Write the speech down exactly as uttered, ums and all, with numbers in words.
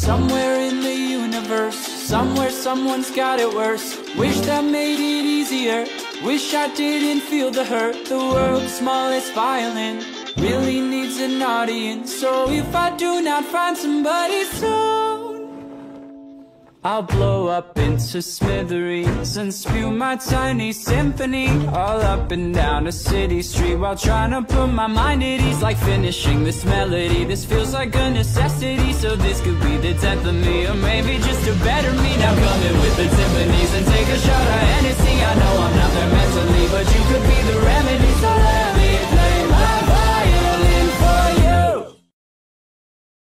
Somewhere in the universe, somewhere someone's got it worse. Wish that made it easier, wish I didn't feel the hurt. The world's smallest violin really needs an audience. So if I do not find somebody soon, I'll blow up into smithereens and spew my tiny symphony all up and down a city street, while trying to put my mind at ease. Like finishing this melody, this feels like a necessity. So this could be the death of me, or maybe just a better me. Now come in with the timpanis and take a shot of Hennessy. I know I'm not there mentally, but you could be the remedy, so let me play my